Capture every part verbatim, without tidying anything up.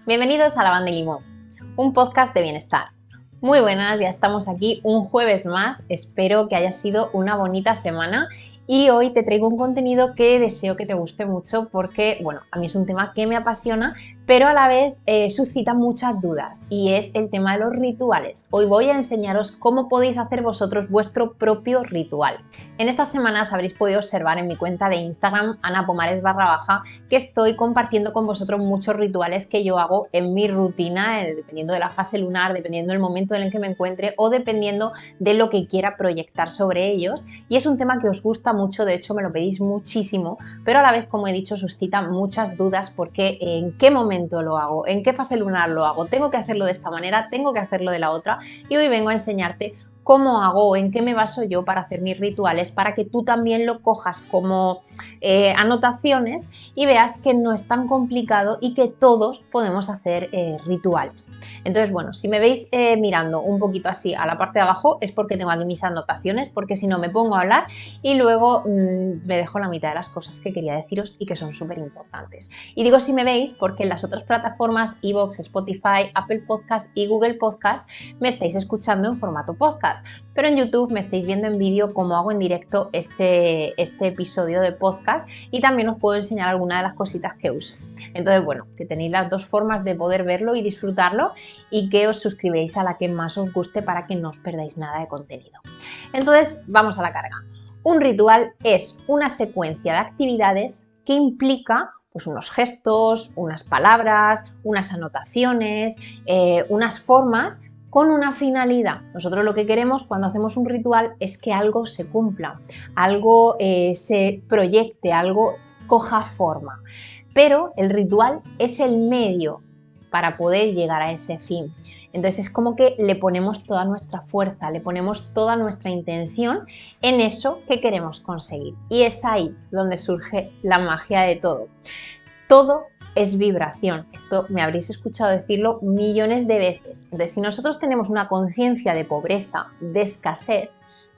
Bienvenidos a La Van de Limón, un podcast de bienestar. Muy buenas, ya estamos aquí un jueves más, espero que haya sido una bonita semana y hoy te traigo un contenido que deseo que te guste mucho porque, bueno, a mí es un tema que me apasiona, pero a la vez eh, suscita muchas dudas y es el tema de los rituales. Hoy voy a enseñaros cómo podéis hacer vosotros vuestro propio ritual. En estas semanas habréis podido observar en mi cuenta de Instagram, Ana Pomares barra baja, que estoy compartiendo con vosotros muchos rituales que yo hago en mi rutina, eh, dependiendo de la fase lunar, dependiendo del momento en el que me encuentre o dependiendo de lo que quiera proyectar sobre ellos. Y es un tema que os gusta mucho, de hecho me lo pedís muchísimo, pero a la vez, como he dicho, suscita muchas dudas porque en qué momento lo hago, en qué fase lunar lo hago, tengo que hacerlo de esta manera, tengo que hacerlo de la otra, y hoy vengo a enseñarte cómo hago, en qué me baso yo para hacer mis rituales, para que tú también lo cojas como eh, anotaciones y veas que no es tan complicado y que todos podemos hacer eh, rituales. Entonces, bueno, si me veis eh, mirando un poquito así a la parte de abajo es porque tengo aquí mis anotaciones, porque si no me pongo a hablar y luego mmm, me dejo la mitad de las cosas que quería deciros y que son súper importantes. Y digo si me veis porque en las otras plataformas, iVoox, Spotify, Apple Podcast y Google Podcast, me estáis escuchando en formato podcast. Pero en YouTube me estáis viendo en vídeo cómo hago en directo este, este episodio de podcast y también os puedo enseñar algunas de las cositas que uso. Entonces, bueno, que tenéis las dos formas de poder verlo y disfrutarlo y que os suscribáis a la que más os guste para que no os perdáis nada de contenido. Entonces, vamos a la carga. Un ritual es una secuencia de actividades que implica pues, unos gestos, unas palabras, unas anotaciones, eh, unas formas con una finalidad. Nosotros lo que queremos cuando hacemos un ritual es que algo se cumpla, algo eh, se proyecte, algo coja forma. Pero el ritual es el medio para poder llegar a ese fin. Entonces es como que le ponemos toda nuestra fuerza, le ponemos toda nuestra intención en eso que queremos conseguir. Y es ahí donde surge la magia de todo. Todo es vibración. Esto me habréis escuchado decirlo millones de veces. Entonces, si nosotros tenemos una conciencia de pobreza, de escasez,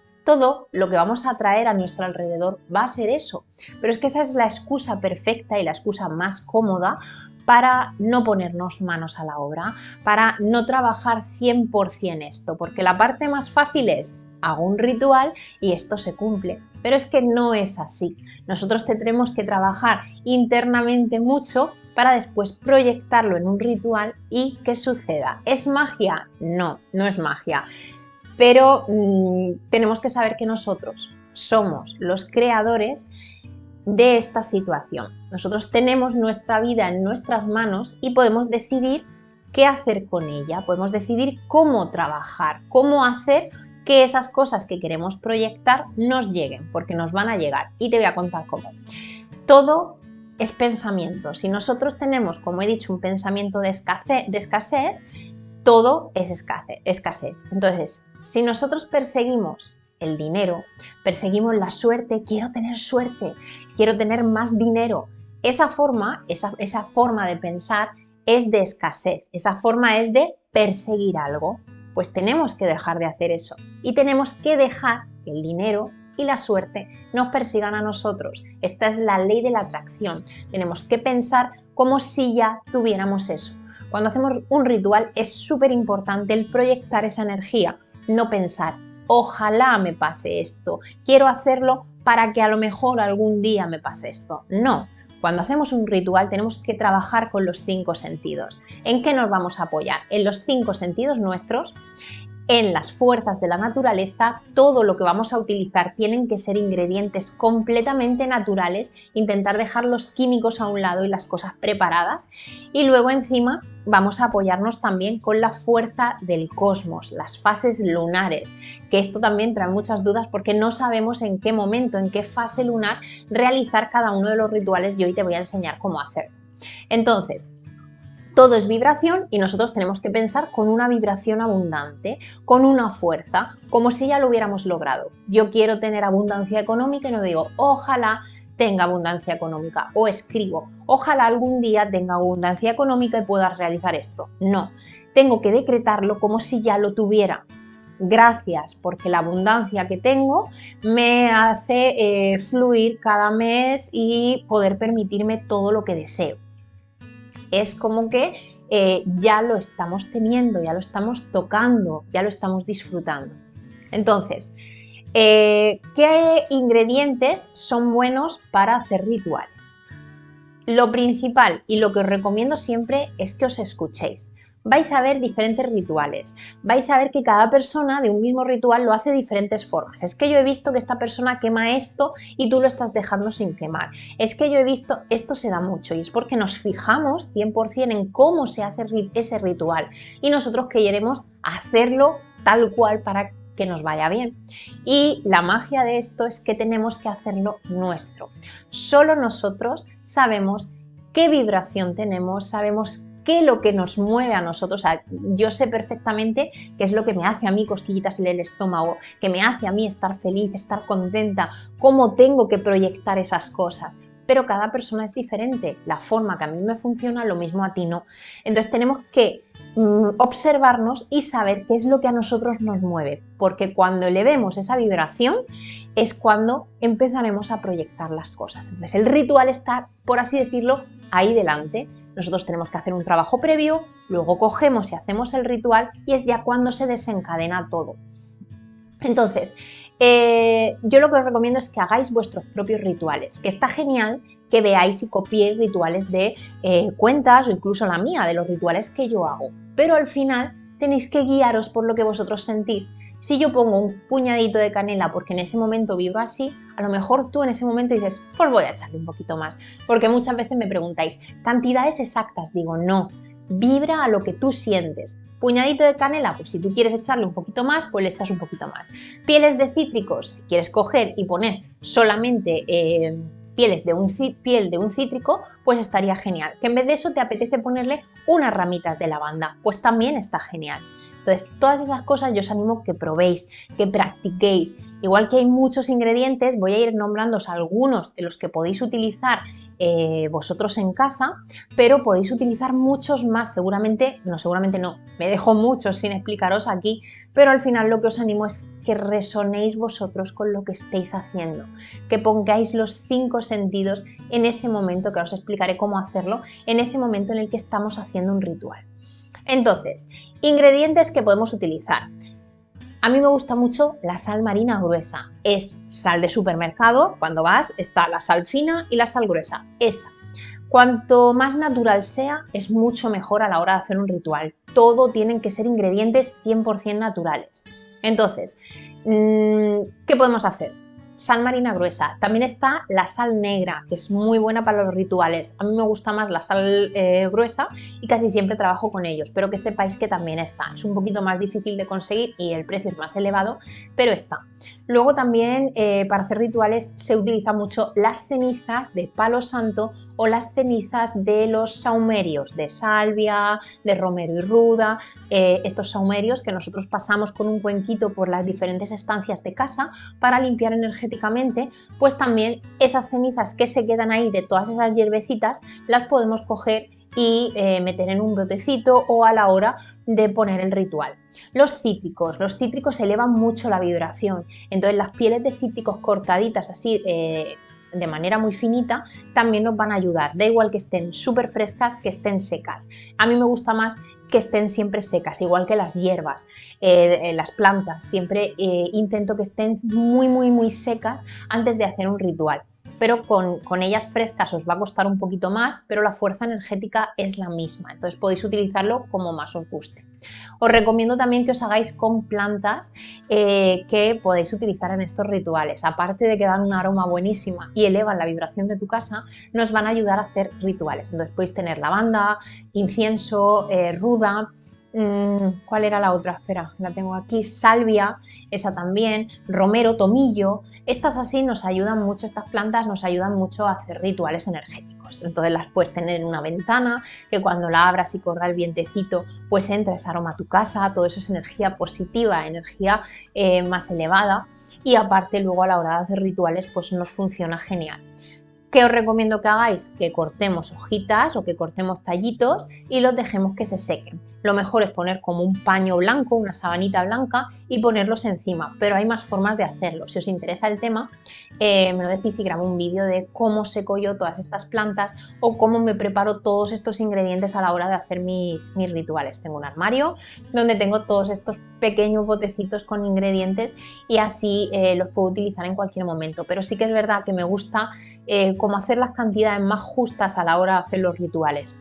todo lo que vamos a traer a nuestro alrededor va a ser eso. Pero es que esa es la excusa perfecta y la excusa más cómoda para no ponernos manos a la obra, para no trabajar cien por cien esto, porque la parte más fácil es hago un ritual y esto se cumple. Pero es que no es así. Nosotros tendremos que trabajar internamente mucho para después proyectarlo en un ritual y que suceda. ¿Es magia? No, no es magia. Pero mmm, tenemos que saber que nosotros somos los creadores de esta situación. Nosotros tenemos nuestra vida en nuestras manos y podemos decidir qué hacer con ella. Podemos decidir cómo trabajar, cómo hacer que esas cosas que queremos proyectar nos lleguen, porque nos van a llegar. Y te voy a contar cómo. Todo es pensamiento. Si nosotros tenemos, como he dicho, un pensamiento de escasez, de escasez todo es escasez, escasez. Entonces, si nosotros perseguimos el dinero, perseguimos la suerte, quiero tener suerte, quiero tener más dinero, esa forma, esa, esa forma de pensar es de escasez, esa forma es de perseguir algo. Pues tenemos que dejar de hacer eso y tenemos que dejar que el dinero y la suerte nos persigan a nosotros. Esta es la ley de la atracción. Tenemos que pensar como si ya tuviéramos eso. Cuando hacemos un ritual es súper importante el proyectar esa energía, no pensar, ojalá me pase esto, quiero hacerlo para que a lo mejor algún día me pase esto. No. Cuando hacemos un ritual tenemos que trabajar con los cinco sentidos. ¿En qué nos vamos a apoyar? En los cinco sentidos nuestros, en las fuerzas de la naturaleza. Todo lo que vamos a utilizar tienen que ser ingredientes completamente naturales, intentar dejar los químicos a un lado y las cosas preparadas. Y luego encima vamos a apoyarnos también con la fuerza del cosmos, las fases lunares, que esto también trae muchas dudas porque no sabemos en qué momento, en qué fase lunar realizar cada uno de los rituales y hoy te voy a enseñar cómo hacerlo. Entonces, todo es vibración y nosotros tenemos que pensar con una vibración abundante, con una fuerza, como si ya lo hubiéramos logrado. Yo quiero tener abundancia económica y no digo, ojalá tenga abundancia económica, o escribo, ojalá algún día tenga abundancia económica y pueda realizar esto. No, tengo que decretarlo como si ya lo tuviera. Gracias, porque la abundancia que tengo me hace eh, fluir cada mes y poder permitirme todo lo que deseo. Es como que eh, ya lo estamos teniendo, ya lo estamos tocando, ya lo estamos disfrutando. Entonces, eh, ¿qué ingredientes son buenos para hacer rituales? Lo principal y lo que os recomiendo siempre es que os escuchéis. Vais a ver diferentes rituales, vais a ver que cada persona de un mismo ritual lo hace de diferentes formas. Es que yo he visto que esta persona quema esto y tú lo estás dejando sin quemar. Es que yo he visto, esto se da mucho y es porque nos fijamos cien por cien en cómo se hace ese ritual y nosotros queremos hacerlo tal cual para que nos vaya bien. Y la magia de esto es que tenemos que hacerlo nuestro. Solo nosotros sabemos qué vibración tenemos, sabemos qué es lo que nos mueve a nosotros. O sea, yo sé perfectamente qué es lo que me hace a mí cosquillitas en el estómago, que me hace a mí estar feliz, estar contenta, cómo tengo que proyectar esas cosas. Pero cada persona es diferente. La forma que a mí me funciona, lo mismo a ti no. Entonces tenemos que mm, observarnos y saber qué es lo que a nosotros nos mueve. Porque cuando elevemos esa vibración es cuando empezaremos a proyectar las cosas. Entonces el ritual está, por así decirlo, ahí delante. Nosotros tenemos que hacer un trabajo previo, luego cogemos y hacemos el ritual y es ya cuando se desencadena todo. Entonces, eh, yo lo que os recomiendo es que hagáis vuestros propios rituales, que está genial que veáis y copiéis rituales de eh, cuentas o incluso la mía, de los rituales que yo hago. Pero al final tenéis que guiaros por lo que vosotros sentís. Si yo pongo un puñadito de canela porque en ese momento vibro así, a lo mejor tú en ese momento dices, pues voy a echarle un poquito más. Porque muchas veces me preguntáis, ¿cantidades exactas? Digo, no, vibra a lo que tú sientes. Puñadito de canela, pues si tú quieres echarle un poquito más, pues le echas un poquito más. Pieles de cítricos, si quieres coger y poner solamente eh, pieles de un, piel de un cítrico, pues estaría genial. Que en vez de eso te apetece ponerle unas ramitas de lavanda, pues también está genial. Entonces, todas esas cosas yo os animo que probéis, que practiquéis. Igual que hay muchos ingredientes, voy a ir nombrándoos algunos de los que podéis utilizar eh, vosotros en casa, pero podéis utilizar muchos más, seguramente, no, seguramente no, me dejo muchos sin explicaros aquí, pero al final lo que os animo es que resonéis vosotros con lo que estéis haciendo, que pongáis los cinco sentidos en ese momento, que os explicaré cómo hacerlo, en ese momento en el que estamos haciendo un ritual. Entonces, ingredientes que podemos utilizar. A mí me gusta mucho la sal marina gruesa. Es sal de supermercado, cuando vas está la sal fina y la sal gruesa. Esa. Cuanto más natural sea, es mucho mejor a la hora de hacer un ritual. Todo tienen que ser ingredientes cien por cien naturales. Entonces, ¿qué podemos hacer? Sal marina gruesa. También está la sal negra, que es muy buena para los rituales. A mí me gusta más la sal eh, gruesa y casi siempre trabajo con ellos, pero que sepáis que también está. Es un poquito más difícil de conseguir y el precio es más elevado, pero está. Luego también eh, para hacer rituales se utiliza mucho las cenizas de palo santo o las cenizas de los saumerios, de salvia, de romero y ruda, eh, estos saumerios que nosotros pasamos con un cuenquito por las diferentes estancias de casa para limpiar energéticamente, pues también esas cenizas que se quedan ahí de todas esas hierbecitas las podemos coger y eh, meter en un botecito o a la hora de poner el ritual. Los cítricos, los cítricos elevan mucho la vibración, entonces las pieles de cítricos cortaditas así eh, de manera muy finita también nos van a ayudar, da igual que estén súper frescas que estén secas. A mí me gusta más que estén siempre secas, igual que las hierbas, eh, las plantas, siempre eh, intento que estén muy muy muy secas antes de hacer un ritual. Pero con, con ellas frescas os va a costar un poquito más, pero la fuerza energética es la misma, entonces podéis utilizarlo como más os guste. Os recomiendo también que os hagáis con plantas eh, que podéis utilizar en estos rituales, aparte de que dan un aroma buenísima y elevan la vibración de tu casa, nos van a ayudar a hacer rituales. Entonces podéis tener lavanda, incienso, eh, ruda, ¿cuál era la otra? Espera, la tengo aquí, salvia, esa también, romero, tomillo. Estas así nos ayudan mucho, estas plantas nos ayudan mucho a hacer rituales energéticos. Entonces las puedes tener en una ventana, que cuando la abras y corra el vientecito, pues entra ese aroma a tu casa, todo eso es energía positiva, energía eh, más elevada. Y aparte luego a la hora de hacer rituales pues nos funciona genial. ¿Qué os recomiendo que hagáis? Que cortemos hojitas o que cortemos tallitos y los dejemos que se sequen. Lo mejor es poner como un paño blanco, una sabanita blanca y ponerlos encima, pero hay más formas de hacerlo. Si os interesa el tema, eh, me lo decís y grabo un vídeo de cómo seco yo todas estas plantas o cómo me preparo todos estos ingredientes a la hora de hacer mis, mis rituales. Tengo un armario donde tengo todos estos pequeños botecitos con ingredientes y así eh, los puedo utilizar en cualquier momento, pero sí que es verdad que me gusta Eh, como hacer las cantidades más justas a la hora de hacer los rituales,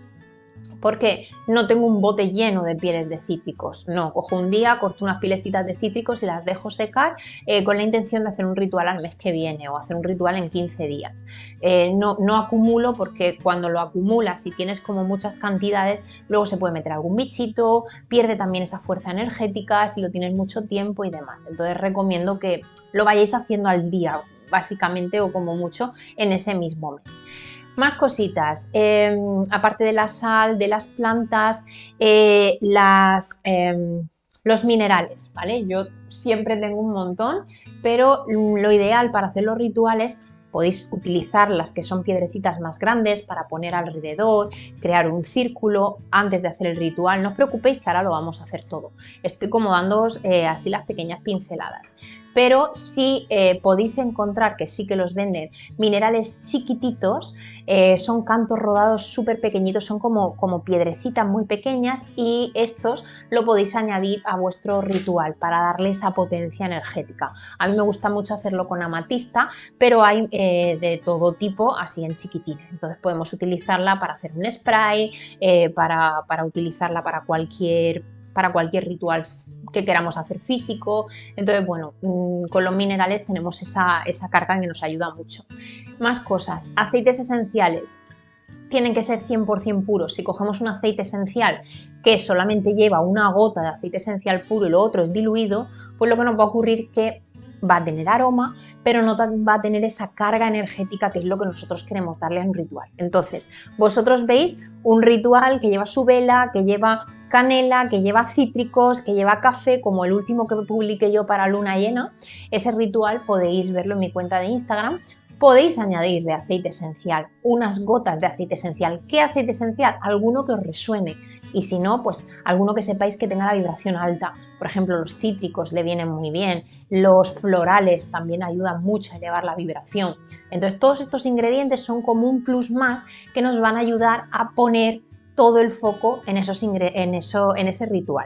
porque no tengo un bote lleno de pieles de cítricos, no, cojo un día, corto unas pilecitas de cítricos y las dejo secar eh, con la intención de hacer un ritual al mes que viene o hacer un ritual en quince días. Eh, no, no acumulo, porque cuando lo acumulas y tienes como muchas cantidades, luego se puede meter algún bichito, pierde también esa fuerza energética si lo tienes mucho tiempo y demás. Entonces recomiendo que lo vayáis haciendo al día, básicamente, o como mucho en ese mismo mes. Más cositas, eh, aparte de la sal, de las plantas, eh, las, eh, los minerales, ¿vale? Yo siempre tengo un montón, pero lo ideal para hacer los rituales, podéis utilizar las que son piedrecitas más grandes para poner alrededor, crear un círculo antes de hacer el ritual. No os preocupéis que ahora lo vamos a hacer todo. Estoy como dándoos eh, así las pequeñas pinceladas. Pero si eh, podéis encontrar, que sí que los venden, minerales chiquititos, eh, son cantos rodados súper pequeñitos, son como, como piedrecitas muy pequeñas y estos lo podéis añadir a vuestro ritual para darle esa potencia energética. A mí me gusta mucho hacerlo con amatista, pero hay eh, de todo tipo así en chiquitines. Entonces podemos utilizarla para hacer un spray, eh, para, para utilizarla para cualquier, para cualquier ritual que queramos hacer físico. Entonces, bueno, con los minerales tenemos esa, esa carga que nos ayuda mucho. Más cosas, aceites esenciales. Tienen que ser cien por cien puros. Si cogemos un aceite esencial que solamente lleva una gota de aceite esencial puro y lo otro es diluido, pues lo que nos va a ocurrir es que va a tener aroma, pero no va a tener esa carga energética que es lo que nosotros queremos darle a un ritual. Entonces, vosotros veis un ritual que lleva su vela, que lleva canela, que lleva cítricos, que lleva café, como el último que publiqué yo para luna llena. Ese ritual podéis verlo en mi cuenta de Instagram. Podéis añadirle aceite esencial, unas gotas de aceite esencial. ¿Qué aceite esencial? Alguno que os resuene. Y si no, pues alguno que sepáis que tenga la vibración alta. Por ejemplo, los cítricos le vienen muy bien, los florales también ayudan mucho a elevar la vibración. Entonces, todos estos ingredientes son como un plus más que nos van a ayudar a poner todo el foco en, esos en, eso, en ese ritual.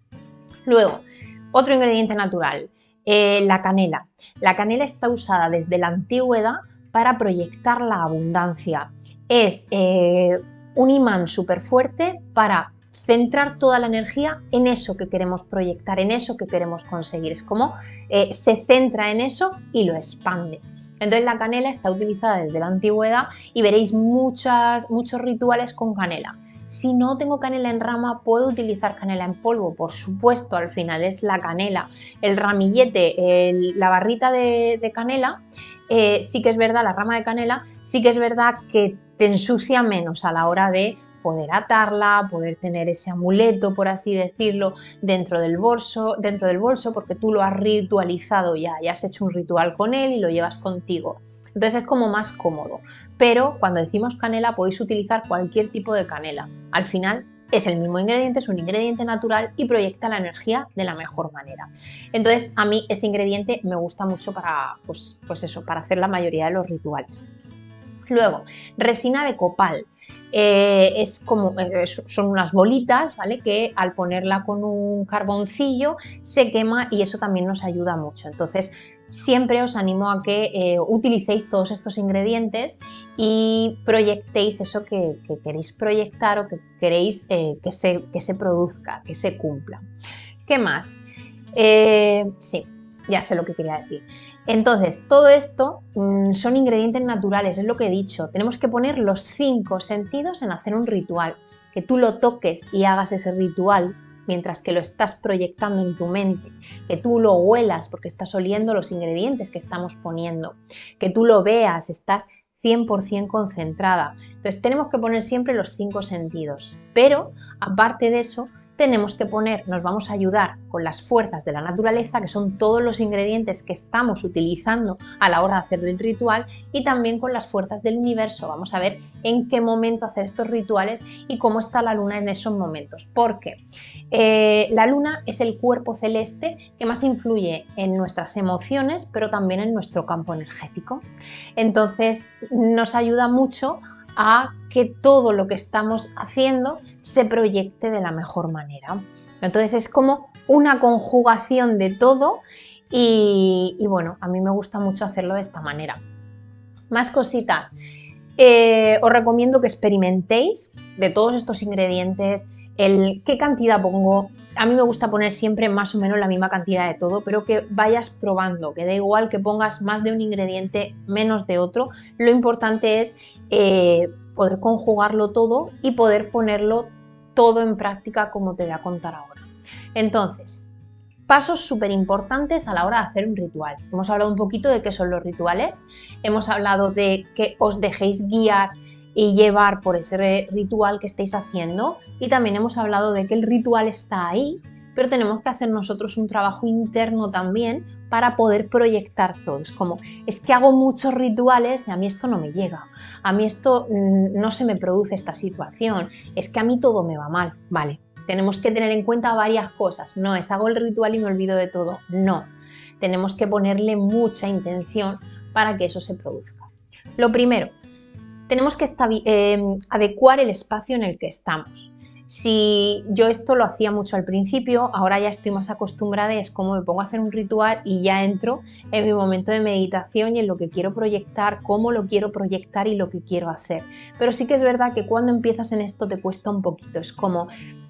Luego, otro ingrediente natural, eh, la canela. La canela está usada desde la antigüedad para proyectar la abundancia. Es eh, un imán súper fuerte para centrar toda la energía en eso que queremos proyectar, en eso que queremos conseguir. Es como eh, se centra en eso y lo expande. Entonces la canela está utilizada desde la antigüedad y veréis muchas, muchos rituales con canela. Si no tengo canela en rama, ¿puedo utilizar canela en polvo? Por supuesto, al final es la canela. El ramillete, el, la barrita de, de canela, eh, sí que es verdad, la rama de canela, sí que es verdad que te ensucia menos a la hora de poder atarla, poder tener ese amuleto, por así decirlo, dentro del bolso, dentro del bolso, porque tú lo has ritualizado ya, ya has hecho un ritual con él y lo llevas contigo. Entonces es como más cómodo, pero cuando decimos canela podéis utilizar cualquier tipo de canela. Al final es el mismo ingrediente, es un ingrediente natural y proyecta la energía de la mejor manera. Entonces a mí ese ingrediente me gusta mucho para, pues, pues eso, para hacer la mayoría de los rituales. Luego, resina de copal. Eh, es como, eh, son unas bolitas, ¿vale? Que al ponerla con un carboncillo se quema y eso también nos ayuda mucho. Entonces siempre os animo a que eh, utilicéis todos estos ingredientes y proyectéis eso que, que queréis proyectar o que queréis eh, que, se, que se produzca, que se cumpla. ¿Qué más? Eh, sí, ya sé lo que quería decir. Entonces, todo esto mmm, son ingredientes naturales, es lo que he dicho. Tenemos que poner los cinco sentidos en hacer un ritual. Que tú lo toques y hagas ese ritual mientras que lo estás proyectando en tu mente. Que tú lo huelas porque estás oliendo los ingredientes que estamos poniendo. Que tú lo veas, estás cien por cien concentrada. Entonces, tenemos que poner siempre los cinco sentidos. Pero, aparte de eso, tenemos que poner, nos vamos a ayudar con las fuerzas de la naturaleza, que son todos los ingredientes que estamos utilizando a la hora de hacer el ritual, y también con las fuerzas del universo. Vamos a ver en qué momento hacer estos rituales y cómo está la luna en esos momentos, porque eh, la luna es el cuerpo celeste que más influye en nuestras emociones, pero también en nuestro campo energético. Entonces nos ayuda mucho a que todo lo que estamos haciendo se proyecte de la mejor manera. Entonces es como una conjugación de todo y, y bueno, a mí me gusta mucho hacerlo de esta manera. Más cositas. Eh, os recomiendo que experimentéis de todos estos ingredientes, el qué cantidad pongo. A mí me gusta poner siempre más o menos la misma cantidad de todo, pero que vayas probando, que da igual que pongas más de un ingrediente, menos de otro. Lo importante es eh, poder conjugarlo todo y poder ponerlo todo en práctica como te voy a contar ahora. Entonces, pasos súper importantes a la hora de hacer un ritual. Hemos hablado un poquito de qué son los rituales, hemos hablado de que os dejéis guiar y llevar por ese ritual que estáis haciendo, y también hemos hablado de que el ritual está ahí, pero tenemos que hacer nosotros un trabajo interno también para poder proyectar todo. Es como, es que hago muchos rituales y a mí esto no me llega, a mí esto mmm, no se me produce esta situación, es que a mí todo me va mal. Vale, tenemos que tener en cuenta varias cosas. No es hago el ritual y me olvido de todo, no, tenemos que ponerle mucha intención para que eso se produzca. Lo primero, tenemos que eh, adecuar el espacio en el que estamos. Si yo esto lo hacía mucho al principio, ahora ya estoy más acostumbrada, es como me pongo a hacer un ritual y ya entro en mi momento de meditación y en lo que quiero proyectar, cómo lo quiero proyectar y lo que quiero hacer. Pero sí que es verdad que cuando empiezas en esto te cuesta un poquito, es como,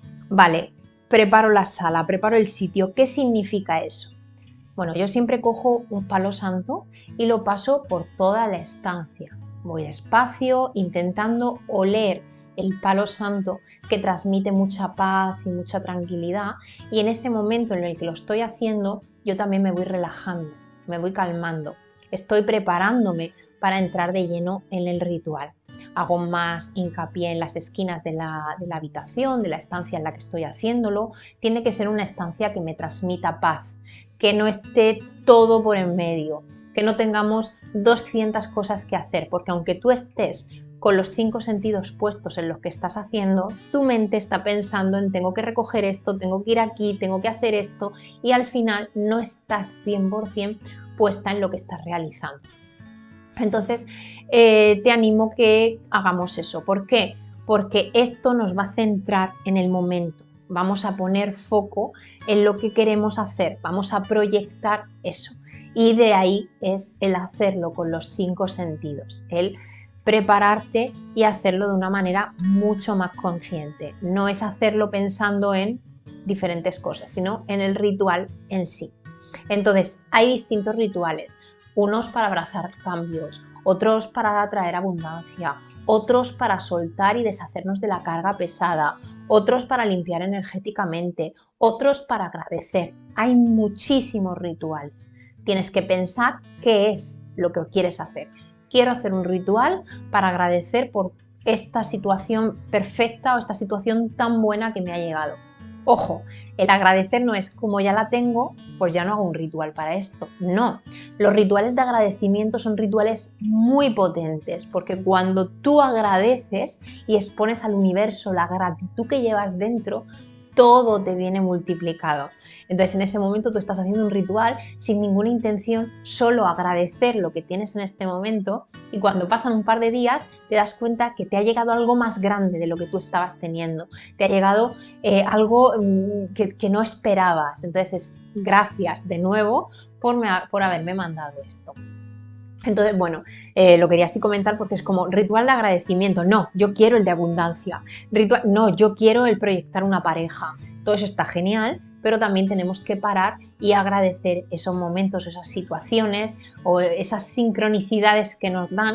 vale, preparo la sala, preparo el sitio, ¿qué significa eso? Bueno, yo siempre cojo un palo santo y lo paso por toda la estancia. Voy despacio, intentando oler el palo santo que transmite mucha paz y mucha tranquilidad, y en ese momento en el que lo estoy haciendo yo también me voy relajando, me voy calmando, estoy preparándome para entrar de lleno en el ritual. Hago más hincapié en las esquinas de la, de la habitación, de la estancia en la que estoy haciéndolo. Tiene que ser una estancia que me transmita paz, que no esté todo por en medio, que no tengamos doscientas cosas que hacer, porque aunque tú estés con los cinco sentidos puestos en lo que estás haciendo, tu mente está pensando en tengo que recoger esto, tengo que ir aquí, tengo que hacer esto, y al final no estás cien por cien puesta en lo que estás realizando. Entonces eh, te animo que hagamos eso. ¿Por qué? Porque esto nos va a centrar en el momento. Vamos a poner foco en lo que queremos hacer, vamos a proyectar eso. Y de ahí es el hacerlo con los cinco sentidos, el prepararte y hacerlo de una manera mucho más consciente. No es hacerlo pensando en diferentes cosas, sino en el ritual en sí. Entonces, hay distintos rituales, unos para abrazar cambios, otros para atraer abundancia, otros para soltar y deshacernos de la carga pesada, otros para limpiar energéticamente, otros para agradecer. Hay muchísimos rituales. Tienes que pensar qué es lo que quieres hacer. Quiero hacer un ritual para agradecer por esta situación perfecta o esta situación tan buena que me ha llegado. Ojo, el agradecer no es como ya la tengo, pues ya no hago un ritual para esto. No, los rituales de agradecimiento son rituales muy potentes, porque cuando tú agradeces y expones al universo la gratitud que llevas dentro, todo te viene multiplicado. Entonces en ese momento tú estás haciendo un ritual sin ninguna intención, solo agradecer lo que tienes en este momento, y cuando pasan un par de días te das cuenta que te ha llegado algo más grande de lo que tú estabas teniendo, te ha llegado eh, algo mmm, que, que no esperabas. Entonces es gracias de nuevo por, me, por haberme mandado esto. Entonces, bueno, eh, lo quería así comentar porque es como ritual de agradecimiento. No, yo quiero el de abundancia. Ritual, no, yo quiero el proyectar una pareja. Todo eso está genial, pero también tenemos que parar y agradecer esos momentos, esas situaciones o esas sincronicidades que nos dan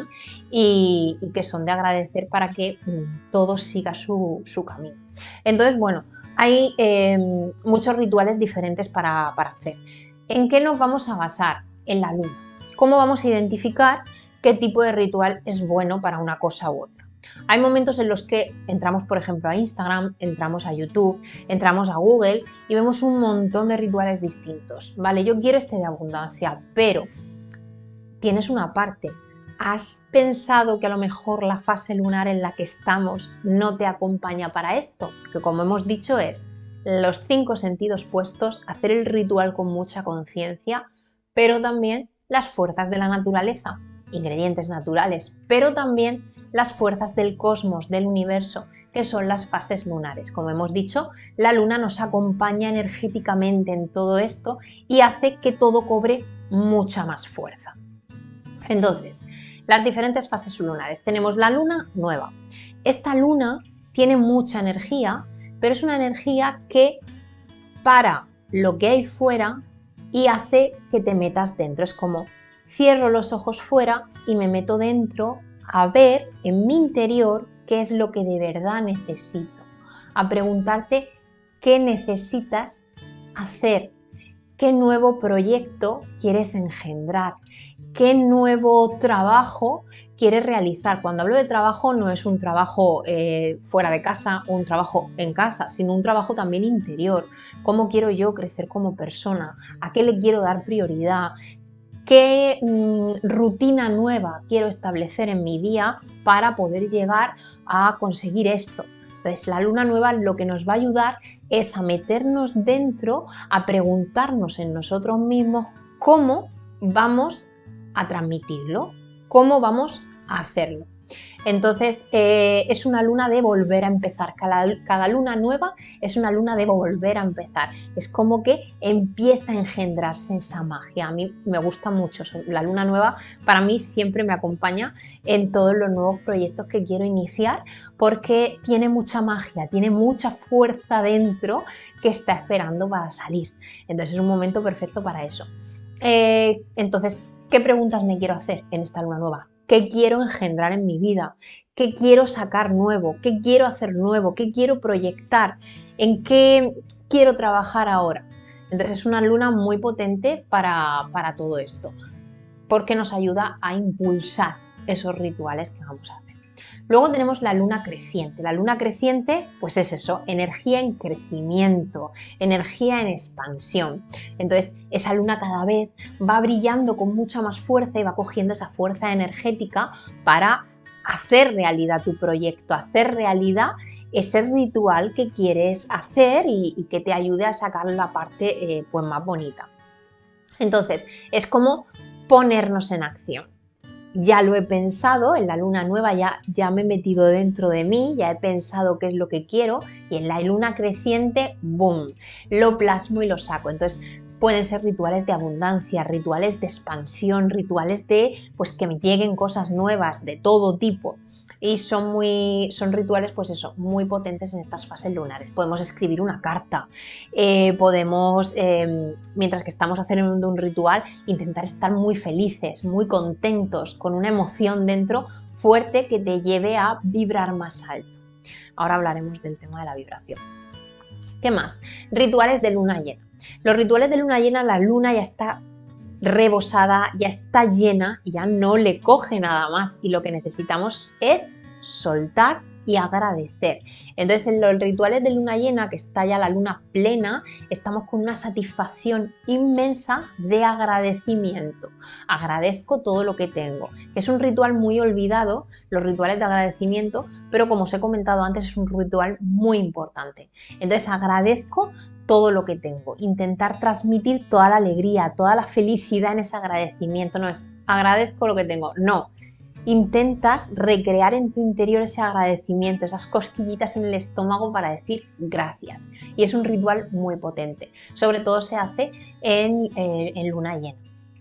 y, y que son de agradecer para que mmm, todo siga su, su camino. Entonces, bueno, hay eh, muchos rituales diferentes para, para hacer. ¿En qué nos vamos a basar? En la luna. ¿Cómo vamos a identificar qué tipo de ritual es bueno para una cosa u otra? Hay momentos en los que entramos, por ejemplo, a Instagram, entramos a YouTube, entramos a Google y vemos un montón de rituales distintos. Vale, yo quiero este de abundancia, pero tienes una parte. ¿Has pensado que a lo mejor la fase lunar en la que estamos no te acompaña para esto? Que como hemos dicho es los cinco sentidos puestos, hacer el ritual con mucha conciencia, pero también las fuerzas de la naturaleza, ingredientes naturales, pero también las fuerzas del cosmos, del universo, que son las fases lunares. Como hemos dicho, la luna nos acompaña energéticamente en todo esto y hace que todo cobre mucha más fuerza. Entonces, las diferentes fases lunares. Tenemos la luna nueva. Esta luna tiene mucha energía, pero es una energía que para lo que hay fuera y hace que te metas dentro. Es como cierro los ojos fuera y me meto dentro a ver en mi interior qué es lo que de verdad necesito. A preguntarte qué necesitas hacer, qué nuevo proyecto quieres engendrar, qué nuevo trabajo quieres realizar. Cuando hablo de trabajo no es un trabajo eh, fuera de casa o un trabajo en casa, sino un trabajo también interior. ¿Cómo quiero yo crecer como persona? ¿A qué le quiero dar prioridad? ¿Qué mmm, rutina nueva quiero establecer en mi día para poder llegar a conseguir esto? Entonces, la luna nueva lo que nos va a ayudar es a meternos dentro, a preguntarnos en nosotros mismos cómo vamos a transmitirlo, cómo vamos a hacerlo. Entonces, eh, es una luna de volver a empezar. Cada, cada luna nueva es una luna de volver a empezar. Es como que empieza a engendrarse esa magia. A mí me gusta mucho. La luna nueva para mí siempre me acompaña en todos los nuevos proyectos que quiero iniciar porque tiene mucha magia, tiene mucha fuerza dentro que está esperando para salir. Entonces, es un momento perfecto para eso. Eh, entonces, ¿qué preguntas me quiero hacer en esta luna nueva? ¿Qué quiero engendrar en mi vida? ¿Qué quiero sacar nuevo? ¿Qué quiero hacer nuevo? ¿Qué quiero proyectar? ¿En qué quiero trabajar ahora? Entonces es una luna muy potente para, para todo esto, porque nos ayuda a impulsar esos rituales que vamos a hacer. Luego tenemos la luna creciente. La luna creciente, pues es eso, energía en crecimiento, energía en expansión. Entonces, esa luna cada vez va brillando con mucha más fuerza y va cogiendo esa fuerza energética para hacer realidad tu proyecto, hacer realidad ese ritual que quieres hacer y, y que te ayude a sacar la parte eh, pues más bonita. Entonces, es como ponernos en acción. Ya lo he pensado, en la luna nueva ya, ya me he metido dentro de mí, ya he pensado qué es lo que quiero y en la luna creciente, ¡boom!, lo plasmo y lo saco. Entonces pueden ser rituales de abundancia, rituales de expansión, rituales de pues que me lleguen cosas nuevas de todo tipo. Y son, muy, son rituales, pues eso, muy potentes en estas fases lunares. Podemos escribir una carta, eh, podemos, eh, mientras que estamos haciendo un ritual, intentar estar muy felices, muy contentos, con una emoción dentro fuerte que te lleve a vibrar más alto. Ahora hablaremos del tema de la vibración. ¿Qué más? Rituales de luna llena. Los rituales de luna llena, la luna ya está rebosada, ya está llena y ya no le coge nada más y lo que necesitamos es soltar y agradecer. Entonces en los rituales de luna llena, que está ya la luna plena, estamos con una satisfacción inmensa de agradecimiento. Agradezco todo lo que tengo. Es un ritual muy olvidado, los rituales de agradecimiento, pero como os he comentado antes es un ritual muy importante. Entonces agradezco todo lo que tengo, intentar transmitir toda la alegría, toda la felicidad en ese agradecimiento. No es agradezco lo que tengo, no. Intentas recrear en tu interior ese agradecimiento, esas cosquillitas en el estómago para decir gracias. Y es un ritual muy potente. Sobre todo se hace en, eh, en luna llena.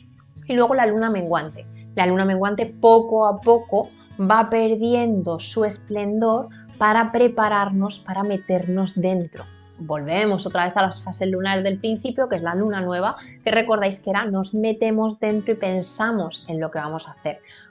Y luego la luna menguante. La luna menguante poco a poco va perdiendo su esplendor para prepararnos, para meternos dentro. Volvemos otra vez a las fases lunares del principio, que es la luna nueva, que recordáis que era nos metemos dentro y pensamos en lo que vamos a hacer.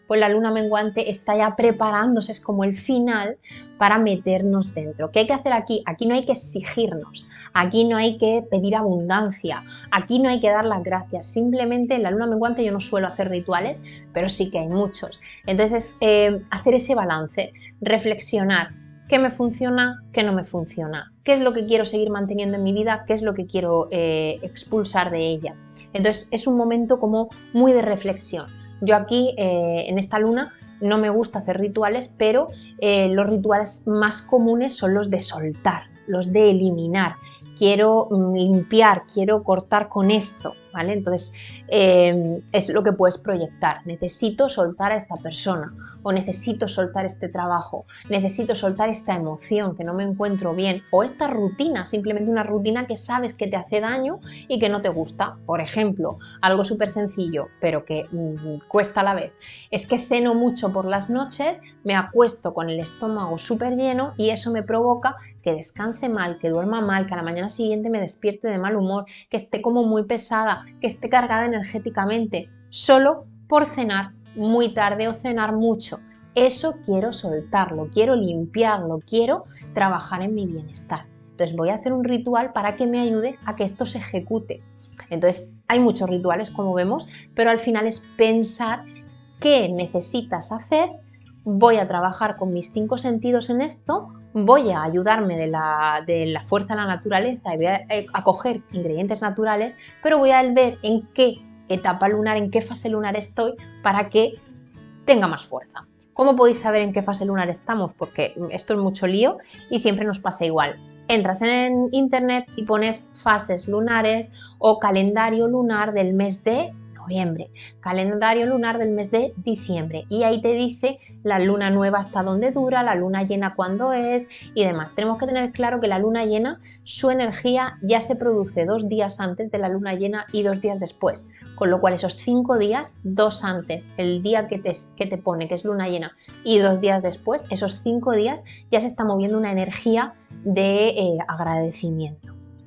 pues la luna menguante está ya preparándose, es como el final para meternos dentro. ¿Qué hay que hacer aquí? Aquí no hay que exigirnos, aquí no hay que pedir abundancia, aquí no hay que dar las gracias, simplemente en la luna menguante yo no suelo hacer rituales, pero sí que hay muchos. Entonces es eh, hacer ese balance, reflexionar. ¿Qué me funciona? ¿Qué no me funciona? ¿Qué es lo que quiero seguir manteniendo en mi vida? ¿Qué es lo que quiero eh, expulsar de ella? Entonces es un momento como muy de reflexión. Yo aquí eh, en esta luna no me gusta hacer rituales, pero eh, los rituales más comunes son los de soltar, los de eliminar. Quiero mm, limpiar, quiero cortar con esto, ¿vale? Entonces eh, es lo que puedes proyectar. Necesito soltar a esta persona, o necesito soltar este trabajo, necesito soltar esta emoción que no me encuentro bien, o esta rutina, simplemente una rutina que sabes que te hace daño y que no te gusta. Por ejemplo, algo súper sencillo, pero que mmm, cuesta a la vez, es que ceno mucho por las noches, me acuesto con el estómago súper lleno y eso me provoca que descanse mal, que duerma mal, que a la mañana siguiente me despierte de mal humor, que esté como muy pesada, que esté cargada energéticamente, solo por cenar muy tarde o cenar mucho. Eso quiero soltarlo, quiero limpiarlo, quiero trabajar en mi bienestar. Entonces voy a hacer un ritual para que me ayude a que esto se ejecute. Entonces hay muchos rituales, como vemos, pero al final es pensar qué necesitas hacer. Voy a trabajar con mis cinco sentidos en esto, voy a ayudarme de la, de la fuerza de la naturaleza y voy a, a coger ingredientes naturales, pero voy a ver en qué etapa lunar, en qué fase lunar estoy para que tenga más fuerza. ¿Cómo podéis saber en qué fase lunar estamos? Porque esto es mucho lío y siempre nos pasa igual. Entras en internet y pones fases lunares o calendario lunar del mes de noviembre, calendario lunar del mes de diciembre, y ahí te dice la luna nueva hasta dónde dura, la luna llena cuándo es y demás. Tenemos que tener claro que la luna llena, su energía ya se produce dos días antes de la luna llena y dos días después, con lo cual esos cinco días, dos antes, el día que te, que te pone que es luna llena y dos días después, esos cinco días ya se está moviendo una energía de eh, agradecimiento.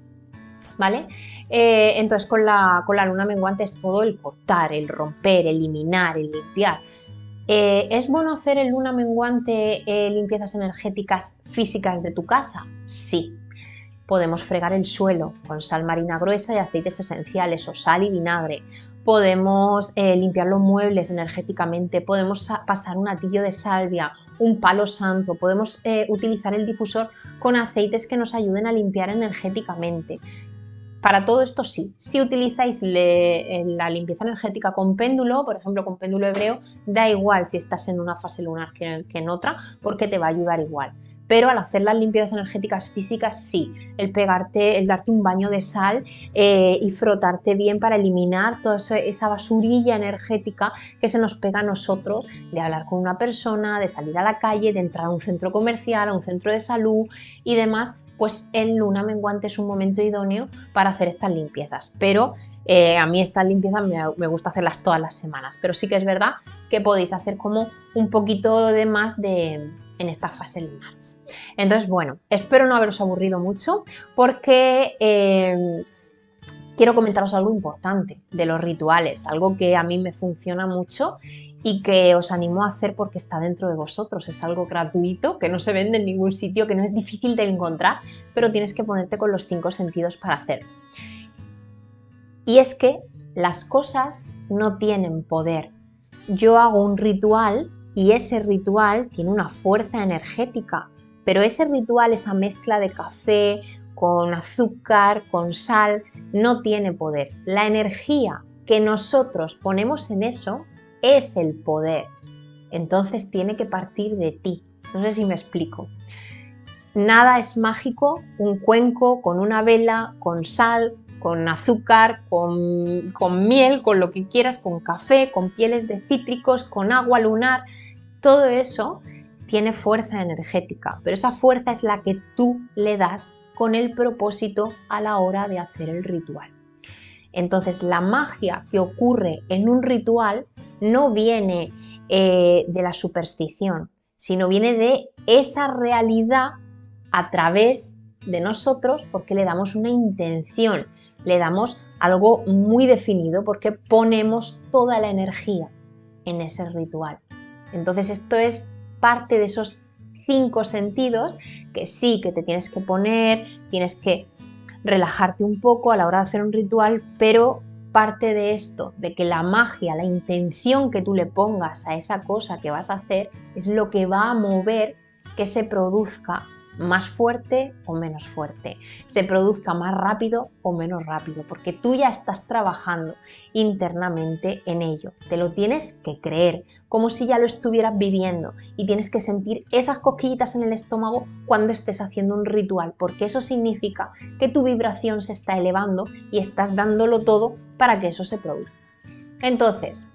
¿Vale? Eh, entonces con la, con la luna menguante es todo el cortar, el romper, eliminar, el limpiar. Eh, ¿Es bueno hacer en luna menguante eh, limpiezas energéticas físicas de tu casa? Sí. Podemos fregar el suelo con sal marina gruesa y aceites esenciales o sal y vinagre. Podemos eh, limpiar los muebles energéticamente, podemos pasar un atillo de salvia, un palo santo, podemos eh, utilizar el difusor con aceites que nos ayuden a limpiar energéticamente. Para todo esto sí, si utilizáis le, la limpieza energética con péndulo, por ejemplo con péndulo hebreo, da igual si estás en una fase lunar que, que en otra, porque te va a ayudar igual. Pero al hacer las limpiezas energéticas físicas sí, el pegarte, el darte un baño de sal eh, y frotarte bien para eliminar toda esa basurilla energética que se nos pega a nosotros de hablar con una persona, de salir a la calle, de entrar a un centro comercial, a un centro de salud y demás. Pues en luna menguante es un momento idóneo para hacer estas limpiezas, pero eh, a mí estas limpiezas me, me gusta hacerlas todas las semanas, pero sí que es verdad que podéis hacer como un poquito de más de, en estas fases lunares. Entonces, bueno, espero no haberos aburrido mucho porque eh, quiero comentaros algo importante de los rituales, algo que a mí me funciona mucho y que os animo a hacer porque está dentro de vosotros. Es algo gratuito, que no se vende en ningún sitio, que no es difícil de encontrar, pero tienes que ponerte con los cinco sentidos para hacerlo. Y es que las cosas no tienen poder. Yo hago un ritual y ese ritual tiene una fuerza energética, pero ese ritual, esa mezcla de café con azúcar, con sal, no tiene poder. La energía que nosotros ponemos en eso es el poder, entonces tiene que partir de ti. No sé si me explico. Nada es mágico, un cuenco con una vela, con sal, con azúcar, con, con miel, con lo que quieras, con café, con pieles de cítricos, con agua lunar, todo eso tiene fuerza energética, pero esa fuerza es la que tú le das con el propósito a la hora de hacer el ritual. Entonces la magia que ocurre en un ritual no viene eh, de la superstición, sino viene de esa realidad a través de nosotros, porque le damos una intención, le damos algo muy definido, porque ponemos toda la energía en ese ritual. Entonces esto es parte de esos cinco sentidos que sí, que te tienes que poner, tienes que relajarte un poco a la hora de hacer un ritual, pero parte de esto, de que la magia, la intención que tú le pongas a esa cosa que vas a hacer es lo que va a mover que se produzca más fuerte o menos fuerte, se produzca más rápido o menos rápido, porque tú ya estás trabajando internamente en ello, te lo tienes que creer, como si ya lo estuvieras viviendo y tienes que sentir esas cosquillitas en el estómago cuando estés haciendo un ritual, porque eso significa que tu vibración se está elevando y estás dándolo todo para que eso se produzca. Entonces,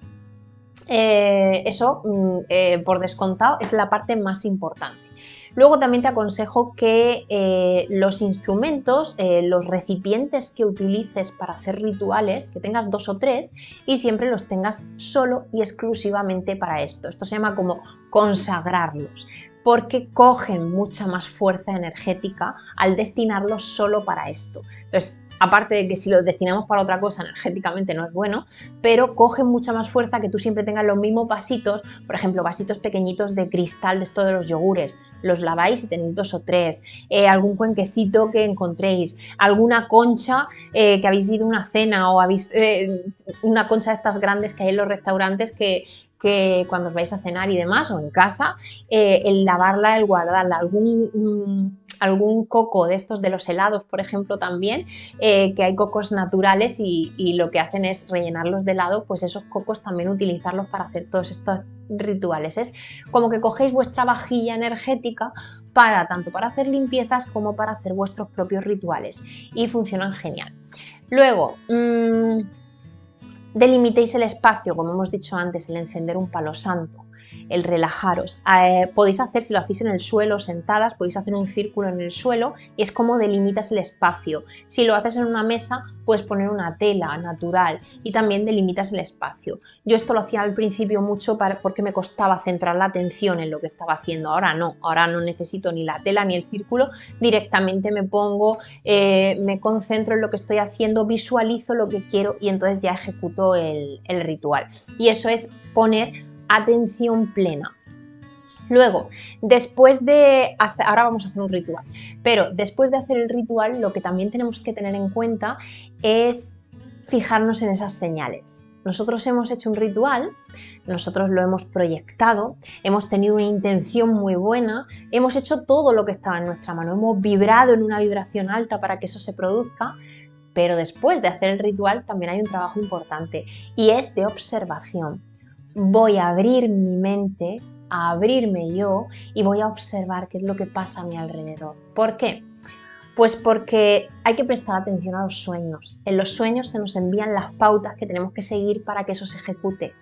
eh, eso eh, por descontado es la parte más importante. Luego también te aconsejo que eh, los instrumentos, eh, los recipientes que utilices para hacer rituales, que tengas dos o tres y siempre los tengas solo y exclusivamente para esto. Esto se llama como consagrarlos, porque cogen mucha más fuerza energética al destinarlos solo para esto. Entonces, aparte de que si lo destinamos para otra cosa energéticamente no es bueno, pero cogen mucha más fuerza que tú siempre tengas los mismos vasitos, por ejemplo, vasitos pequeñitos de cristal de esto de los yogures, los laváis y tenéis dos o tres, eh, algún cuenquecito que encontréis, alguna concha eh, que habéis ido a una cena o habéis eh, una concha de estas grandes que hay en los restaurantes que, que cuando os vais a cenar y demás, o en casa, eh, el lavarla, el guardarla, algún... Um, algún coco de estos de los helados, por ejemplo, también, eh, que hay cocos naturales y, y lo que hacen es rellenarlos de helado, pues esos cocos también utilizarlos para hacer todos estos rituales. Es como que cogéis vuestra vajilla energética para tanto para hacer limpiezas como para hacer vuestros propios rituales y funcionan genial. Luego, mmm, delimitéis el espacio, como hemos dicho antes, el encender un palo santo, el relajaros. Eh, podéis hacer, si lo hacéis en el suelo, sentadas, podéis hacer un círculo en el suelo y es como delimitas el espacio. Si lo haces en una mesa, puedes poner una tela natural y también delimitas el espacio. Yo esto lo hacía al principio mucho para, porque me costaba centrar la atención en lo que estaba haciendo. Ahora no, ahora no necesito ni la tela ni el círculo, directamente me pongo, eh, me concentro en lo que estoy haciendo, visualizo lo que quiero y entonces ya ejecuto el, el ritual. Y eso es poner atención plena. Luego, después de hacer, ahora vamos a hacer un ritual, pero después de hacer el ritual lo que también tenemos que tener en cuenta es fijarnos en esas señales. Nosotros hemos hecho un ritual, nosotros lo hemos proyectado, hemos tenido una intención muy buena, hemos hecho todo lo que estaba en nuestra mano, hemos vibrado en una vibración alta para que eso se produzca, pero después de hacer el ritual también hay un trabajo importante y es de observación. Voy a abrir mi mente, a abrirme yo y voy a observar qué es lo que pasa a mi alrededor. ¿Por qué? Pues porque hay que prestar atención a los sueños. En los sueños se nos envían las pautas que tenemos que seguir para que eso se ejecute.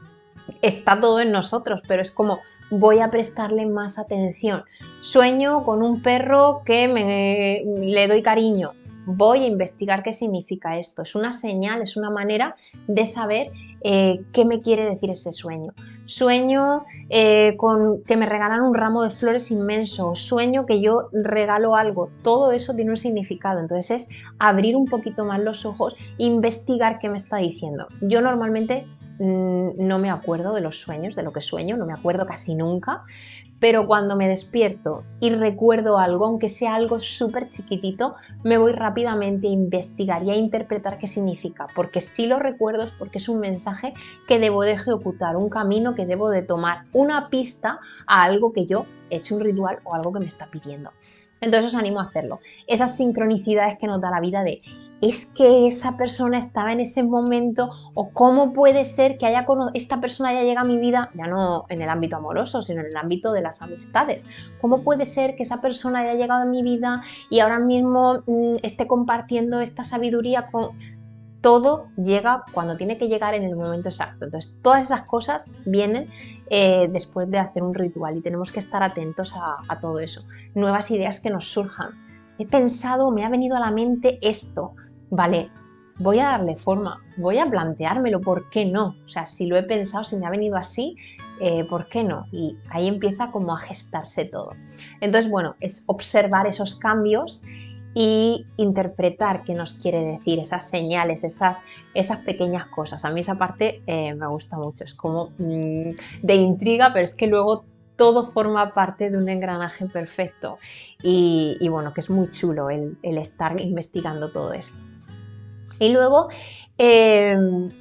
Está todo en nosotros, pero es como voy a prestarle más atención. Sueño con un perro que me, le doy cariño. Voy a investigar qué significa esto. Es una señal, es una manera de saber eh, qué me quiere decir ese sueño. Sueño eh, con que me regalan un ramo de flores inmenso, sueño que yo regalo algo. Todo eso tiene un significado. Entonces es abrir un poquito más los ojos e investigar qué me está diciendo. Yo normalmente mmm, no me acuerdo de los sueños, de lo que sueño, no me acuerdo casi nunca. Pero cuando me despierto y recuerdo algo, aunque sea algo súper chiquitito, me voy rápidamente a investigar y a interpretar qué significa, porque si lo recuerdo es porque es un mensaje que debo de ejecutar, un camino que debo de tomar, una pista a algo que yo he hecho un ritual o algo que me está pidiendo. Entonces os animo a hacerlo. Esas sincronicidades que nos da la vida de es que esa persona estaba en ese momento o cómo puede ser que haya esta persona haya llegado a mi vida, ya no en el ámbito amoroso, sino en el ámbito de las amistades. ¿Cómo puede ser que esa persona haya llegado a mi vida y ahora mismo mmm, esté compartiendo esta sabiduría con... Todo llega cuando tiene que llegar en el momento exacto. Entonces, todas esas cosas vienen eh, después de hacer un ritual y tenemos que estar atentos a, a todo eso. Nuevas ideas que nos surjan. He pensado, me ha venido a la mente esto. Vale, voy a darle forma, voy a planteármelo, ¿por qué no? O sea, si lo he pensado, si me ha venido así, eh, ¿por qué no? Y ahí empieza como a gestarse todo. Entonces, bueno, es observar esos cambios y interpretar qué nos quiere decir, esas señales, esas, esas pequeñas cosas. A mí esa parte eh, me gusta mucho, es como mmm, de intriga, pero es que luego todo forma parte de un engranaje perfecto y, y bueno, que es muy chulo el, el estar investigando todo esto. Y luego, eh,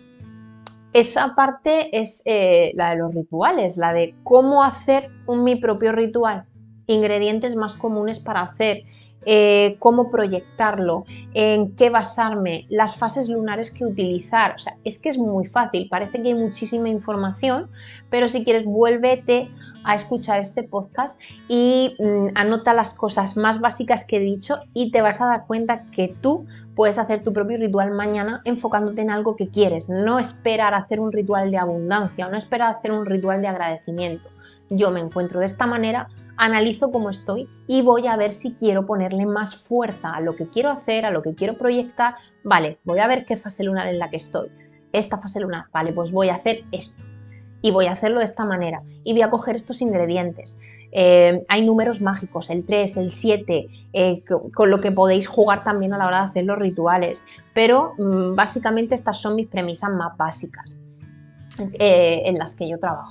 esa parte es eh, la de los rituales, la de cómo hacer un, mi propio ritual, ingredientes más comunes para hacer, eh, cómo proyectarlo, en qué basarme, las fases lunares que utilizar. O sea, es que es muy fácil, parece que hay muchísima información, pero si quieres vuélvete a escuchar este podcast y mmm, anota las cosas más básicas que he dicho y te vas a dar cuenta que tú puedes hacer tu propio ritual mañana enfocándote en algo que quieres, no esperar a hacer un ritual de abundancia o no esperar a hacer un ritual de agradecimiento. Yo me encuentro de esta manera, analizo cómo estoy y voy a ver si quiero ponerle más fuerza a lo que quiero hacer, a lo que quiero proyectar. Vale, voy a ver qué fase lunar en la que estoy. Esta fase lunar, vale, pues voy a hacer esto y voy a hacerlo de esta manera y voy a coger estos ingredientes. Eh, hay números mágicos, el tres, el siete, eh, con lo que podéis jugar también a la hora de hacer los rituales, pero mmm, básicamente estas son mis premisas más básicas eh, en las que yo trabajo.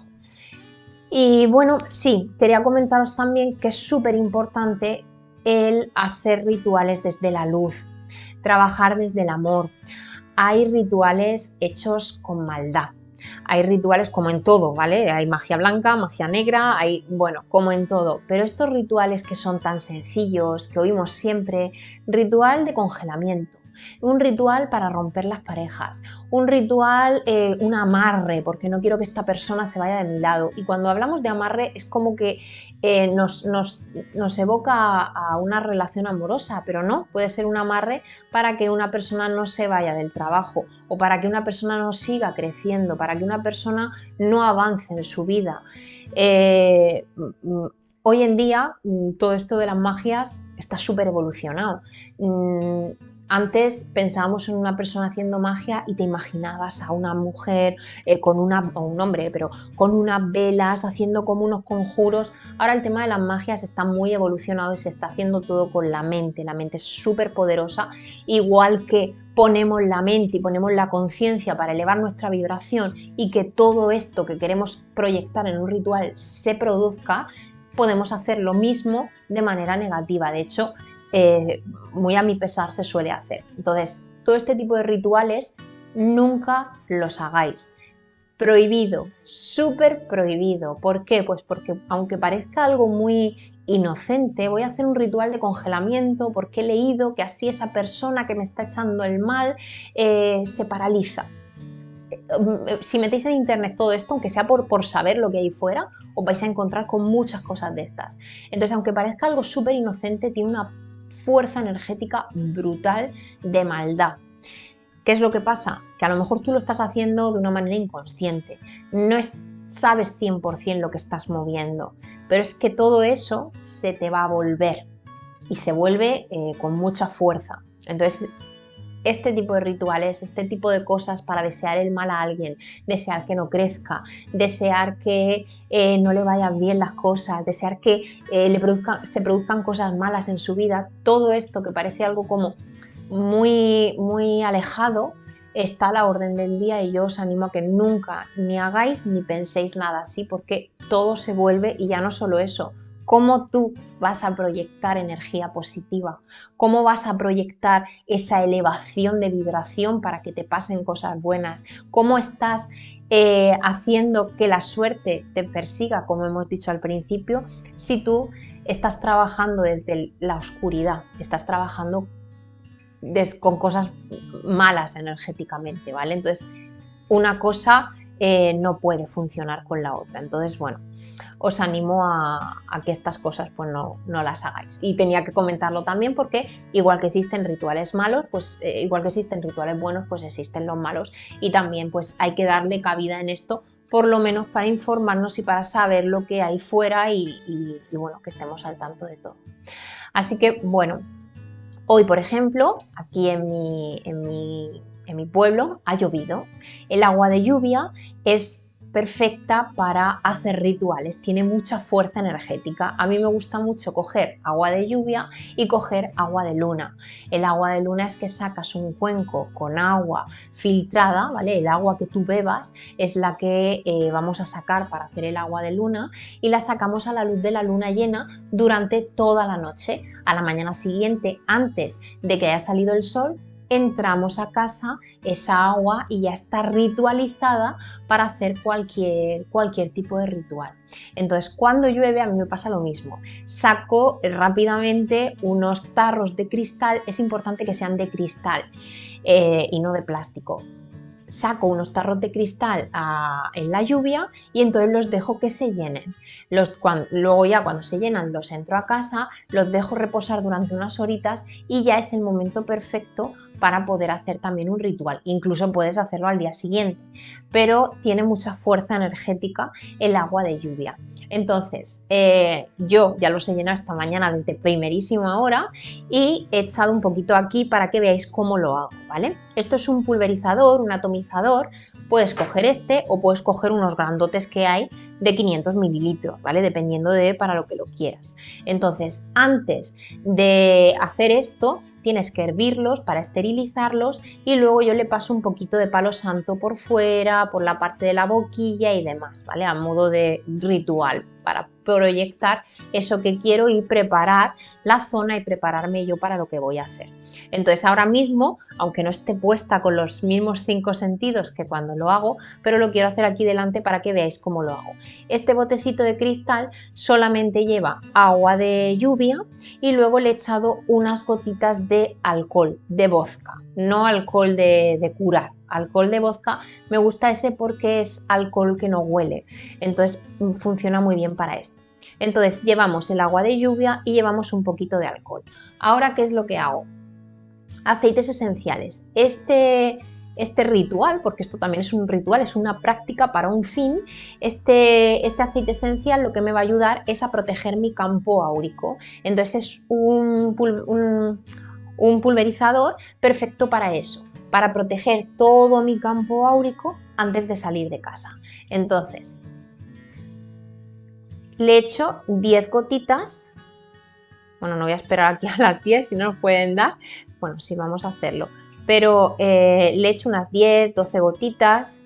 Y bueno, sí, quería comentaros también que es súper importante el hacer rituales desde la luz, trabajar desde el amor. Hay rituales hechos con maldad. Hay rituales como en todo, ¿vale? Hay magia blanca, magia negra, hay, bueno, como en todo. Pero estos rituales que son tan sencillos, que oímos siempre, ritual de congelamiento, un ritual para romper las parejas, un ritual, eh, un amarre, porque no quiero que esta persona se vaya de mi lado. Y cuando hablamos de amarre es como que eh, nos, nos, nos evoca a, a una relación amorosa, pero no, puede ser un amarre para que una persona no se vaya del trabajo o para que una persona no siga creciendo, para que una persona no avance en su vida. Eh, hoy en día todo esto de las magias está súper evolucionado. Antes pensábamos en una persona haciendo magia y te imaginabas a una mujer eh, con una, o un hombre, pero con unas velas haciendo como unos conjuros. Ahora el tema de las magias está muy evolucionado y se está haciendo todo con la mente. La mente es súper poderosa, igual que ponemos la mente y ponemos la conciencia para elevar nuestra vibración y que todo esto que queremos proyectar en un ritual se produzca, podemos hacer lo mismo de manera negativa. De hecho, Eh, muy a mi pesar se suele hacer. Entonces, todo este tipo de rituales nunca los hagáis. Prohibido, súper prohibido. ¿Por qué? Pues porque aunque parezca algo muy inocente, voy a hacer un ritual de congelamiento porque he leído que así esa persona que me está echando el mal eh, se paraliza. Si metéis en internet todo esto, aunque sea por, por saber lo que hay fuera, os vais a encontrar con muchas cosas de estas. Entonces, aunque parezca algo súper inocente, tiene una fuerza energética brutal de maldad. ¿Qué es lo que pasa? Que a lo mejor tú lo estás haciendo de una manera inconsciente, no es, sabes cien por cien lo que estás moviendo, pero es que todo eso se te va a volver y se vuelve eh, con mucha fuerza. Entonces, este tipo de rituales, este tipo de cosas para desear el mal a alguien, desear que no crezca, desear que eh, no le vayan bien las cosas, desear que eh, le produzca, se produzcan cosas malas en su vida, todo esto que parece algo como muy, muy alejado, está a la orden del día y yo os animo a que nunca ni hagáis ni penséis nada así, porque todo se vuelve. Y ya no solo eso, cómo tú vas a proyectar energía positiva, cómo vas a proyectar esa elevación de vibración para que te pasen cosas buenas, cómo estás eh, haciendo que la suerte te persiga, como hemos dicho al principio, si tú estás trabajando desde la oscuridad, estás trabajando des, con cosas malas energéticamente, ¿vale? Entonces, una cosa eh, no puede funcionar con la otra. Entonces, bueno, os animo a, a que estas cosas pues no, no las hagáis. Y tenía que comentarlo también porque igual que existen rituales malos, pues eh, igual que existen rituales buenos, pues existen los malos. Y también pues hay que darle cabida en esto, por lo menos para informarnos y para saber lo que hay fuera y, y, y bueno, que estemos al tanto de todo. Así que bueno, hoy por ejemplo, aquí en mi, en mi, en mi pueblo ha llovido. El agua de lluvia es perfecta para hacer rituales, tiene mucha fuerza energética. A mí me gusta mucho coger agua de lluvia y coger agua de luna. El agua de luna es que sacas un cuenco con agua filtrada, ¿vale? El agua que tú bebas es la que eh, vamos a sacar para hacer el agua de luna y la sacamos a la luz de la luna llena durante toda la noche. A la mañana siguiente, antes de que haya salido el sol, entramos a casa, esa agua y ya está ritualizada para hacer cualquier, cualquier tipo de ritual. Entonces, cuando llueve a mí me pasa lo mismo. Saco rápidamente unos tarros de cristal, es importante que sean de cristal eh, y no de plástico. Saco unos tarros de cristal a, en la lluvia y entonces los dejo que se llenen. Los, cuando, luego ya cuando se llenan los entro a casa, los dejo reposar durante unas horitas y ya es el momento perfecto para poder hacer también un ritual. Incluso puedes hacerlo al día siguiente, pero tiene mucha fuerza energética el agua de lluvia. Entonces, eh, yo ya los he llenado esta mañana desde primerísima hora y he echado un poquito aquí para que veáis cómo lo hago, ¿vale? Esto es un pulverizador, un atomizador. Puedes coger este o puedes coger unos grandotes que hay de quinientos mililitros, ¿vale? Dependiendo de para lo que lo quieras. Entonces, antes de hacer esto, tienes que hervirlos para esterilizarlos y luego yo le paso un poquito de palo santo por fuera, por la parte de la boquilla y demás, ¿vale? A modo de ritual para proyectar eso que quiero y preparar la zona y prepararme yo para lo que voy a hacer. Entonces ahora mismo, aunque no esté puesta con los mismos cinco sentidos que cuando lo hago, pero lo quiero hacer aquí delante para que veáis cómo lo hago. Este botecito de cristal solamente lleva agua de lluvia y luego le he echado unas gotitas de alcohol, de vodka, no alcohol de, de curar. Alcohol de vodka, me gusta ese porque es alcohol que no huele, entonces funciona muy bien para esto. Entonces llevamos el agua de lluvia y llevamos un poquito de alcohol. Ahora, ¿qué es lo que hago? Aceites esenciales. Este, este ritual, porque esto también es un ritual, es una práctica para un fin, este, este aceite esencial lo que me va a ayudar es a proteger mi campo áurico. Entonces es un, un, un pulverizador perfecto para eso, para proteger todo mi campo áurico antes de salir de casa. Entonces, le echo diez gotitas. Bueno, no voy a esperar aquí a las diez, si no nos pueden dar. Bueno, sí, vamos a hacerlo. Pero eh, le echo unas diez, doce gotitas.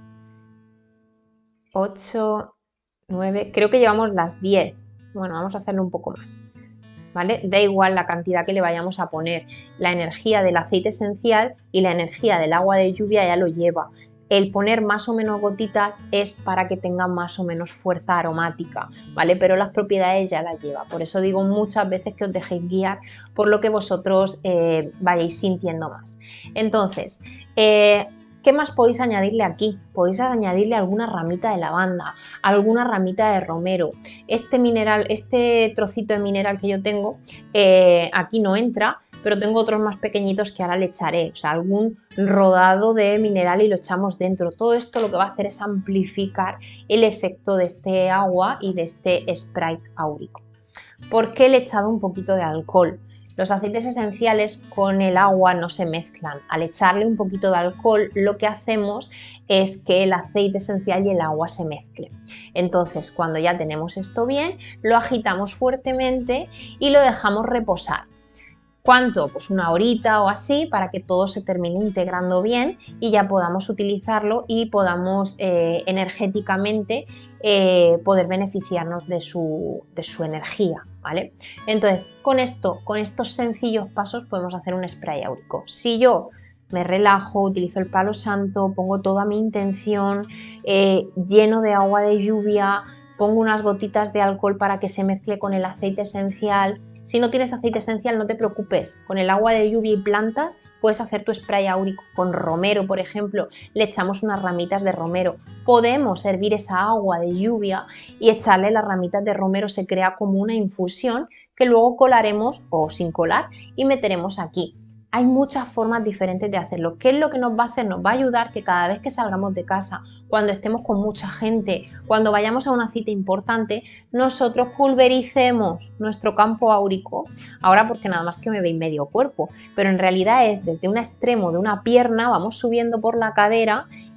ocho, nueve, creo que llevamos las diez. Bueno, vamos a hacerlo un poco más. ¿Vale? Da igual la cantidad que le vayamos a poner. La energía del aceite esencial y la energía del agua de lluvia ya lo lleva. El poner más o menos gotitas es para que tenga más o menos fuerza aromática, ¿vale? Pero las propiedades ya las lleva. Por eso digo muchas veces que os dejéis guiar por lo que vosotros eh, vayáis sintiendo más. Entonces, eh, ¿qué más podéis añadirle aquí? Podéis añadirle alguna ramita de lavanda, alguna ramita de romero. Este mineral, este trocito de mineral que yo tengo, eh, aquí no entra, pero tengo otros más pequeñitos que ahora le echaré, o sea, algún rodado de mineral y lo echamos dentro. Todo esto lo que va a hacer es amplificar el efecto de este agua y de este spray áurico. ¿Por qué le he echado un poquito de alcohol? Los aceites esenciales con el agua no se mezclan. Al echarle un poquito de alcohol, lo que hacemos es que el aceite esencial y el agua se mezclen. Entonces, cuando ya tenemos esto bien, lo agitamos fuertemente y lo dejamos reposar. ¿Cuánto? Pues una horita o así para que todo se termine integrando bien y ya podamos utilizarlo y podamos eh, energéticamente eh, poder beneficiarnos de su, de su energía, ¿vale? Entonces, con esto, con estos sencillos pasos podemos hacer un spray áurico. Si yo me relajo, utilizo el palo santo, pongo toda mi intención, eh, lleno de agua de lluvia, pongo unas gotitas de alcohol para que se mezcle con el aceite esencial. Si no tienes aceite esencial, no te preocupes, con el agua de lluvia y plantas puedes hacer tu spray áurico. Con romero, por ejemplo, le echamos unas ramitas de romero. Podemos hervir esa agua de lluvia y echarle las ramitas de romero, se crea como una infusión que luego colaremos o sin colar y meteremos aquí. Hay muchas formas diferentes de hacerlo. ¿Qué es lo que nos va a hacer? Nos va a ayudar que cada vez que salgamos de casa, cuando estemos con mucha gente, cuando vayamos a una cita importante, nosotros pulvericemos nuestro campo áurico. Ahora porque nada más que me veis medio cuerpo, pero en realidad es desde un extremo de una pierna, vamos subiendo por la cadera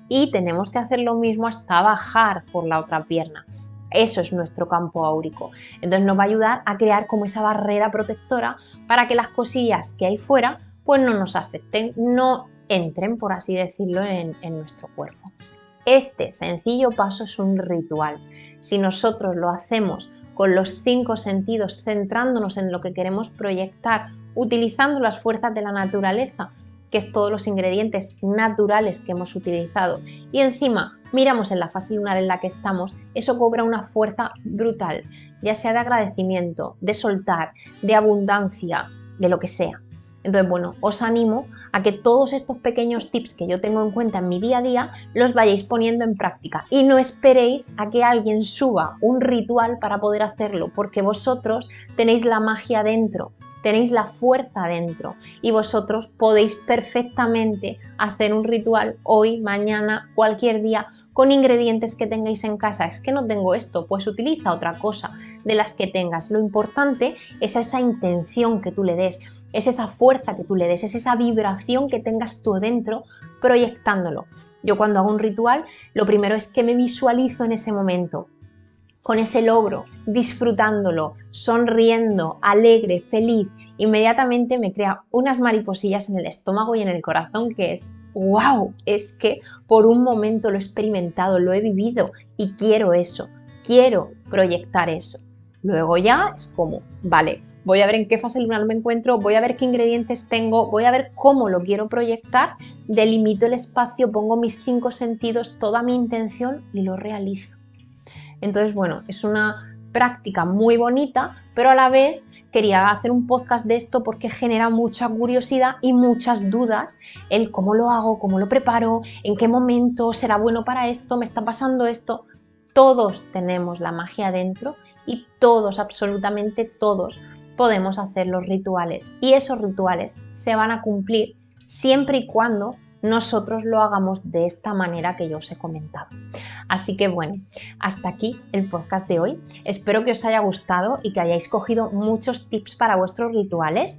y tenemos que hacer lo mismo hasta bajar por la otra pierna. Eso es nuestro campo áurico. Entonces nos va a ayudar a crear como esa barrera protectora para que las cosillas que hay fuera pues no nos afecten, no entren, por así decirlo, en, en nuestro cuerpo. Este sencillo paso es un ritual. Si nosotros lo hacemos con los cinco sentidos, centrándonos en lo que queremos proyectar, utilizando las fuerzas de la naturaleza, que es todos los ingredientes naturales que hemos utilizado, y encima miramos en la fase lunar en la que estamos, eso cobra una fuerza brutal, ya sea de agradecimiento, de soltar, de abundancia, de lo que sea. Entonces, bueno, os animo a que todos estos pequeños tips que yo tengo en cuenta en mi día a día los vayáis poniendo en práctica y no esperéis a que alguien suba un ritual para poder hacerlo, porque vosotros tenéis la magia dentro, tenéis la fuerza dentro y vosotros podéis perfectamente hacer un ritual hoy, mañana, cualquier día con ingredientes que tengáis en casa. Es que no tengo esto, pues utiliza otra cosa de las que tengas. Lo importante es esa intención que tú le des, es esa fuerza que tú le des, es esa vibración que tengas tú dentro proyectándolo. Yo cuando hago un ritual, lo primero es que me visualizo en ese momento, con ese logro, disfrutándolo, sonriendo, alegre, feliz. Inmediatamente me crea unas mariposillas en el estómago y en el corazón que es ¡wow! Es que por un momento lo he experimentado, lo he vivido y quiero eso, quiero proyectar eso. Luego ya es como, vale, voy a ver en qué fase lunar me encuentro, voy a ver qué ingredientes tengo, voy a ver cómo lo quiero proyectar, delimito el espacio, pongo mis cinco sentidos, toda mi intención y lo realizo. Entonces, bueno, es una práctica muy bonita, pero a la vez quería hacer un podcast de esto porque genera mucha curiosidad y muchas dudas el cómo lo hago, cómo lo preparo, en qué momento será bueno para esto, me está pasando esto. Todos tenemos la magia dentro y todos, absolutamente todos, podemos hacer los rituales y esos rituales se van a cumplir siempre y cuando nosotros lo hagamos de esta manera que yo os he comentado. Así que bueno, hasta aquí el podcast de hoy. Espero que os haya gustado y que hayáis cogido muchos tips para vuestros rituales.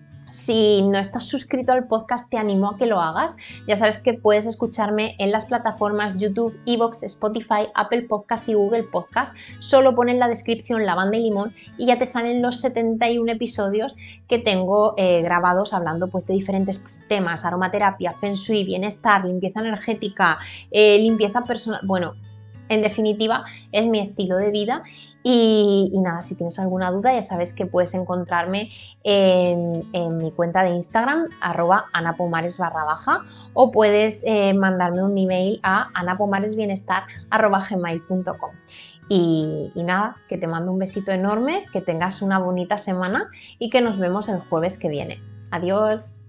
Si no estás suscrito al podcast, te animo a que lo hagas. Ya sabes que puedes escucharme en las plataformas YouTube, iVoox, Spotify, Apple Podcast y Google Podcast. Solo pon en la descripción Lavanda y Limón y ya te salen los setenta y uno episodios que tengo eh, grabados hablando pues, de diferentes temas: aromaterapia, feng shui, bienestar, limpieza energética, eh, limpieza personal. Bueno, en definitiva, es mi estilo de vida. Y, y nada, si tienes alguna duda ya sabes que puedes encontrarme en, en mi cuenta de Instagram, arroba anapomares barra baja, o puedes eh, mandarme un email a anapomaresbienestar arroba gmail punto com. Y, y nada, que te mando un besito enorme, que tengas una bonita semana y que nos vemos el jueves que viene. Adiós.